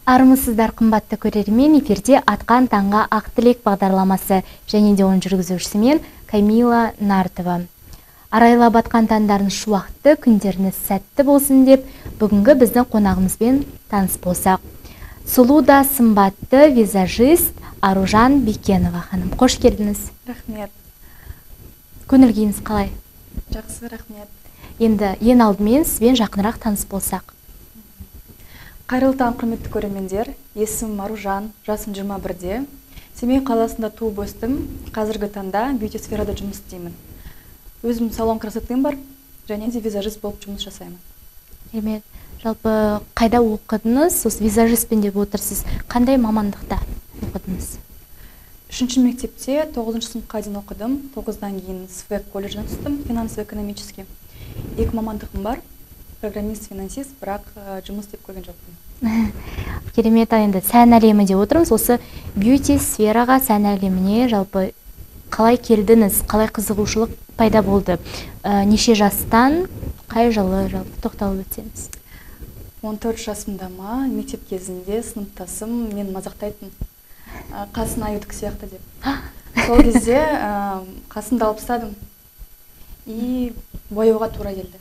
Армысыздар қымбатты көрермен, эфирде Атқан таңға ақ тілек бағдарламасы және де оның жүргізушісі мен Камила Нартова. Арайлап атқан таңдардың шуақты, күндеріңіз сәтті болсын деп, бүгінгі біздің қонағымызбен таныс болсақ. Сұлу да сымбатты визажист Аружан Бекенова ханым. Қош келдіңіз. Рахмет. Көңіл-күйіңіз қалай? Жақсы, рахмет. Енді ең алдымен сізбен жақынырақ таныс болсақ. Қайырлы таң, құрметті көрермендер. Есімім Аружан, жасым 21-де. Семей қаласында туып өстім. Қазіргі таңда бьюти сферада жұмыс істеймін. Өзім салон красотым бар, және де визажист болып жұмыс жасаймын. Рахмет. Жалпы қайда оқыдыңыз? Осы визажистпен деп отырсыз. Қандай мамандықта оқыдыңыз? 3-ші мектепте 9-шы сыныпқа дейін оқыдым. 9-дан кейін СВЭК колледжіне түстім, финансово-экономический. 2 мамандығым бар. Программист, финансист, бірақ жұмыс деп көрген жоқпын. Керемет. Енді сән әлемі деп отырмыз. Осы бьюти сфераға, сән әлеміне жалпы қалай келдіңіз? Қалай қызығушылық пайда болды? Неше жастан, қай жылы жалпы тоқталып өтсеңіз? 14 жасымда ма, мектеп кезінде сыныптасым мен мазақтайтын. Қасын аюдық сияқты деп. Сол кезде қасымды алып тастадым. И бояуға тура келді.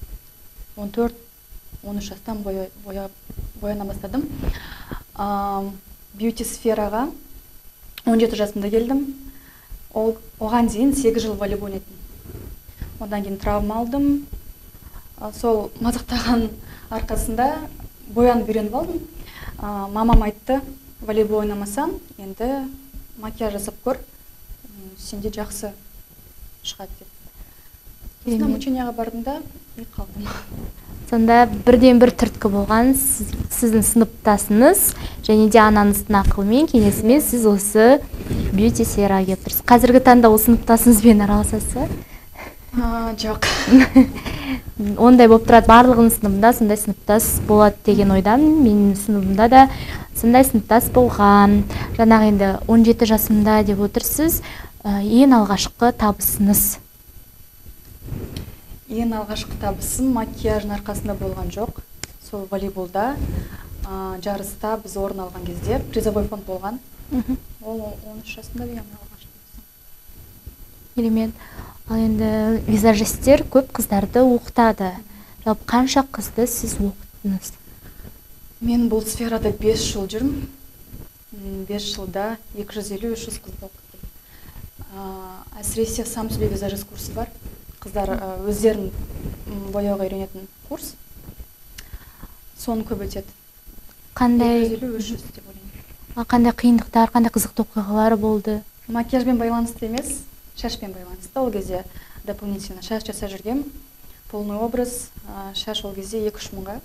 14-13 жастан бояна бастадым. Бьюти сфераға 17 жасымда келдім. Оған дейін 8 жыл волейбол ойнадым. Одан кейін травма алдым. Сол мазақтаған арқасында боянып үйреніп алдым. Мамам айтты, волейбол ойнамасаң, енді макияж жасап көр, сенде жақсы шығады деп. Сосын обучениеға бардым да, и қалдым. Сонда бірден бір түрткі болған сіздің сыныптасыңыз, және де анаңыздың ақылымен, кеңесімен сіз осы бьюти сфераға келіп тұрсыз. Қазіргі таңда ол сыныптасыңызбен араласасыз? Жоқ. Ондай болып тұрады, барлығының сыныбында сондай сыныптас болады деген ойдан. Менің сыныбымда да сондай сыныптас болған. Жаңағы енді 17 жасымда деп отырсыз. Ең алғашқы табысыңыз? Ең алғашқы табысым макияждың арқасында болған жоқ. Сол волейболда жарыста біз орын алған кезде призовой фонд болған. Ол 13 жасымда ең алғашқы табысым. Керемет. Ал енді визажистер көп қыздарды оқытады. Жалпы қанша қызды сіз оқыттыңыз? Мен бұл сферада 5 жыл жүрмін. 5 жылда 250-300 қызды оқыттым. Әсіресе сам сөйле визажист курсы бар. Қыздар өздерін бояуға үйренетін курс. Соны көп өтеді. 250-300 деп ойлаймын. Қандай қиындықтар, қандай қызықты оқиғалар болды? Макияжбен байланысты емес, шашпен байланысты. Ол кезде дополнительно шаш жасап жүргем. Полный образ, шаш ол кезде 2-3 мыңға.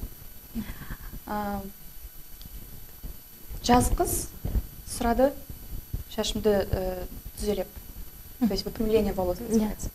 Жас қыз сұрады шашымды түзелеп. То есть выпрямление волос называется.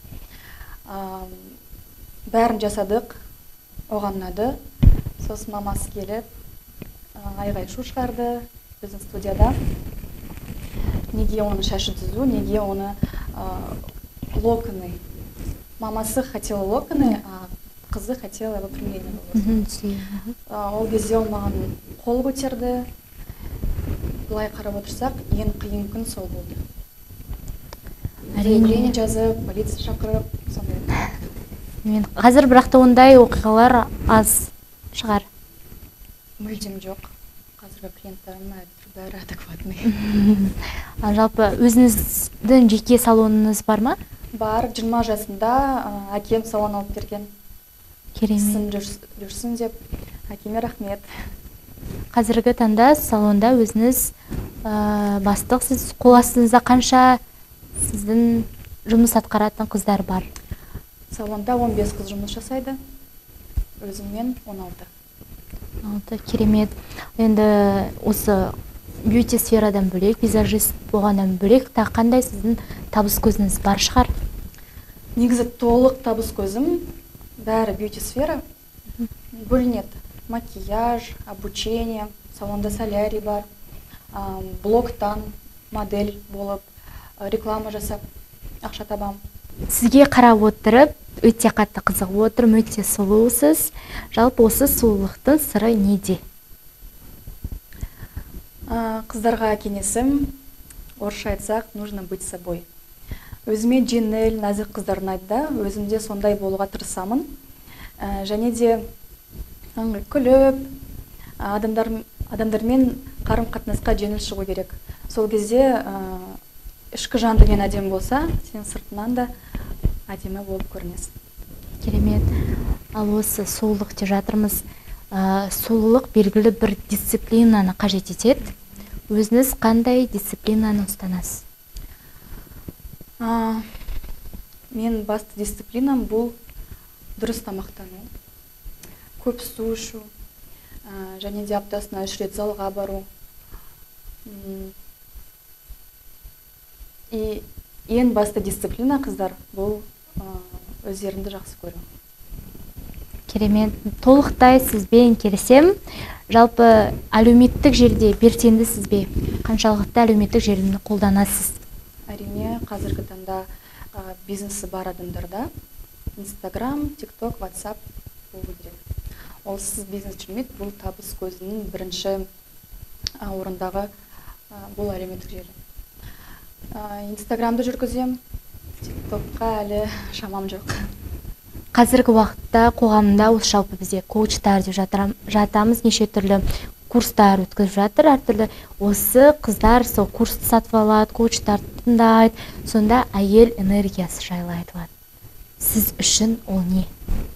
Бәрін жасадық, оған ұнады. Сосын мамасы келіп, айғай шу шығарды біздің студияда. Неге оны шашы түзу, неге оны локоны. Мамасы хотела локоны, а қызы хотела выпрямление волос. Ол кезде ол маған қол көтерді. Былай қарап отырсақ, ең қиын күн сол болды. Заявление жазып, полиция шақырып, сондай. Қазір бірақта ондай оқиғалар аз шығар? Мүлдем жоқ. Қазіргі клиенттарым бәрі адекватный. Жалпы өзіңіздің жеке салоныңыз бар ма? Бар, 20 жасында әкем салон алып берген. Керемет. Жүрсін деп, әкеме рахмет. Қазіргі таңда салонда өзіңіз бастық, сіз қол астыңызда қанша сіздің жұмыс атқаратын қыздар бар? Салонда 15 қыз жұмыс жасайды, өзіммен 16. Керемет. Енді осы бьюти сферадан бөлек, визажист болғаннан бөлек, қандай сіздің табыс көзіңіз бар шығар? Негізі толық табыс көзім, бәрі бьюти сфера бөлінеді. Макияж, обучение, салонда солярий бар, блогтан модель болып, реклама жасап, ақша табам. Сізге қарап отырып, өте қатты қызығып отырмын, өте сұлусыз. Жалпы осы сұлулықтың сыры неде? Қыздарға кеңесім, орысша айтсақ, нужно быть собой. Өзіме жеңіл, нәзік қыздар ұнайды да, өзімде сондай болуға тырысамын. Және де күліп, адамдармен қарым-қатынасқа жеңіл шығу керек. Сол кезде ішкі жан дүниең әдемі болса, сен сыртынан да әдемі болып көрінесің. Керемет. Ал осы сұлулық деп жатырмыз. Сұлулық белгілі бір дисциплинаны қажет етеді. Өзіңіз қандай дисциплинаны ұстанасыз? Мен басты дисциплинам бұл дұрыс тамақтану, көп су ішу, және де аптасына 3 рет залға бару. И ең басты дисциплина қыздар бұл өздеріңді жақсы көру. Керемет. Толықтай сізбен келісем. Жалпы әлеуметтік жерде белсендісіз бе? Қаншалықты әлеуметтік желіні қолданасыз? Әрине, қазіргі таңда бизнесі бар адамдарда Instagram, TikTok, WhatsApp болу керек. Ол сіз бизнес жүрмейді, бұл табыс көзінің бірінші орындағы бұл әлеуметтік желі. Instagram'ды жүргізем, TikTokқа әлі шамам жоқ. Қазіргі уақытта қоғамында осы жалпы бізде коучтар деп жатамыз, неше түрлі курстар өткізіп жатыр, әртүрлі. Осы қыздар сол курсты сатып алады, коучтарды тыңдайды, сонда әйел энергиясы жайлы айтылады. Сіз үшін ол не?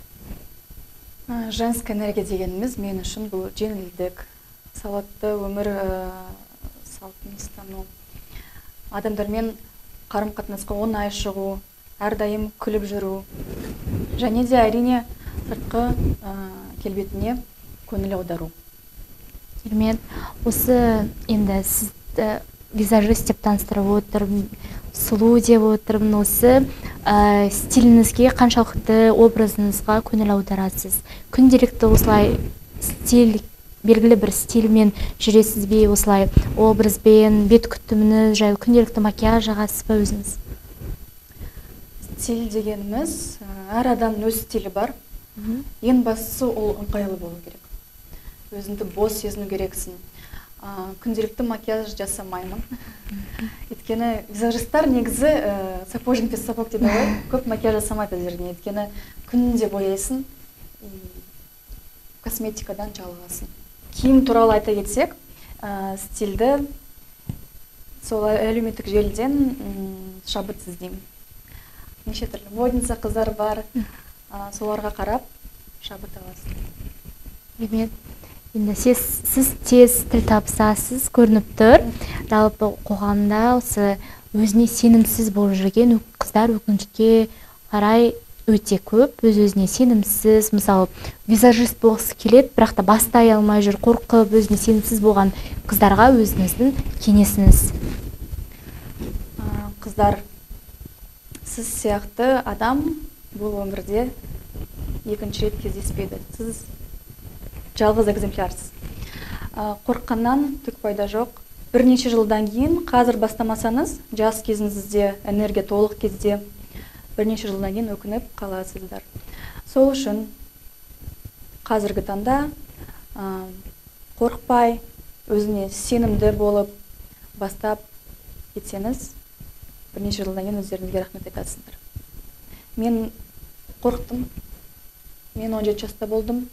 Женская энергия дегеніміз мен үшін бұл жеңілдік, сауатты өмір салтын ұстану, адамдармен қарым-қатынасқа оңай шығу, әрдайым күліп жүру, және де әрине сыртқы келбетіне көңіл аудару. Керемет. Осы енді сізді визажист деп таныстырып отырмын, сұлу деп отырмын. Осы стиліңізге, қаншалықты образыңызға көңіл аударасыз? Күнделікті осылай стиль, белгілі бір стильмен жүресіз бе, осылай образбен, бет күтіміңіз жайлы күнделікті макияж жағасыз ба өзіңіз? Стиль дегеніміз, әр адамның өз стилі бар. Ең бастысы ол ыңғайлы болу керек. Өзіңді бос сезіну керексің. Күнделікті макияж жасамаймын. Өйткені визажистар негізі сапожник пен сапог дейді ғой, көп макияж жасамайды өздеріне. Өйткені күнінде бояйсың, косметикадан жалығасың. Киім туралы айта кетсек, стильді сол әлеуметтік желіден шабыт іздеймін. Неше түрлі модница қыздар бар, соларға қарап шабыт аласың. Рахмет. Енді сіз тез тіл табысасыз, көрініп тұр. Жалпы қоғамда осы өзіне сенімсіз болып жүрген қыздар өкінішке қарай өте көп. Өз-өзіне сенімсіз, мысалы визажист болғысы келеді, бірақ та бастай алмай жүр, қорқып, өзіне сенімсіз болған қыздарға өзіңіздің кеңесіңіз? Қыздар, сіз сияқты адам бұл өмірде екінші рет кездеспейді. Сіз жалғыз экземплярсыз. Қорыққаннан түк пайда жоқ. Бірнеше жылдан кейін, қазір бастамасаңыз, жас кезіңізде, энергия толық кезде, бірнеше жылдан кейін өкініп қаласыздар. Сол үшін қазіргі таңда қорықпай, өзіне сенімді болып бастап кетсеңіз, бірнеше жылдан кейін өздеріңізге рахмет айтасыздар. Мен қорықтым. Мен 17 жаста болдым.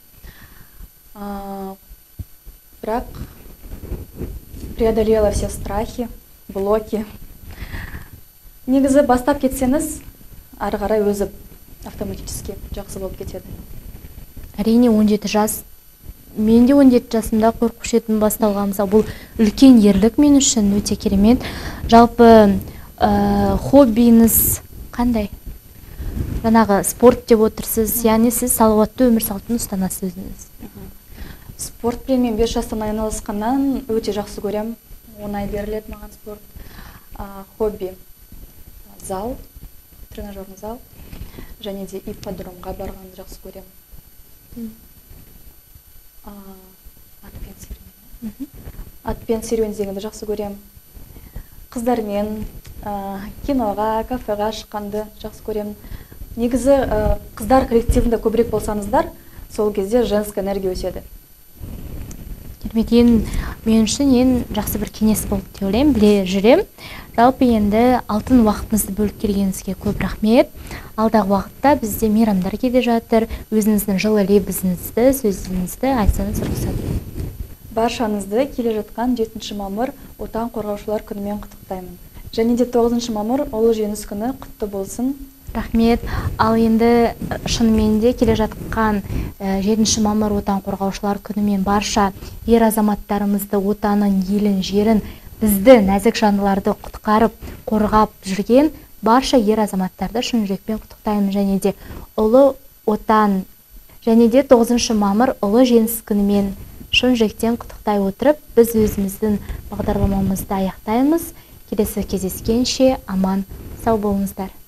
Бірақ преодолела все страхи, блоки. Негізі бастап кетсеңіз, ары қарай өзі автоматически жақсы болып кетеді. Әрине 17 жас. Мен де 17 жасымда қорқушы едім бастауға. Мысалы, бұл үлкен ерлік мен үшін, өте керемет. Жалпы хоббиіңіз қандай? Жаңағы спорт деп отырсыз, яғни сіз салауатты өмір салтын ұстанасыз өзіңіз. Спортпен мен 5 жастан айналысқаннан өте жақсы көрем. Оңай беріледі маған спорт. Хобби зал, тренажерный зал, және де ипподромға барғанды жақсы көрем. Атпен серуен дегенді жақсы көрем. Қыздармен киноға, кафеға шыққанды жақсы көрем. Негізі қыздар коллективінде көбірек болсаңыздар, сол кезде женская энергия өседі. Керемет, мен үшін ең жақсы бір кеңес болды деп ойлаймын, біле жүрем. Жалпы енді алтын уақытыңызды бөліп келгеніңізге көп рахмет. Алдағы уақытта бізде мейрамдар келе жатыр. Өзіңіздің жылы лебізіңізді, сөзіңізді айтсаңыз рұқсат. Баршаңызды келе жатқан 7 мамыр Отан қорғаушылар күнімен құттықтаймын. Және де 9 мамыр ұлы жеңіс күні құтты болсын. Рахмет. Ал енді шынымен де келе жатқан 7 мамыр отан қорғаушылар күнімен барша ер азаматтарымызды, отанын, елін, жерін, бізді нәзік жандыларды құтқарып, қорғап жүрген барша ер азаматтарды шын жүрекпен құттықтаймын. Және де ұлы отан, және де 9 мамыр ұлы жеңіс күнімен шын жүректен құттықтай отырып, біз өзіміздің бағдарламамызды аяқтаймыз. Келесі кездескенше аман сау болыңыздар.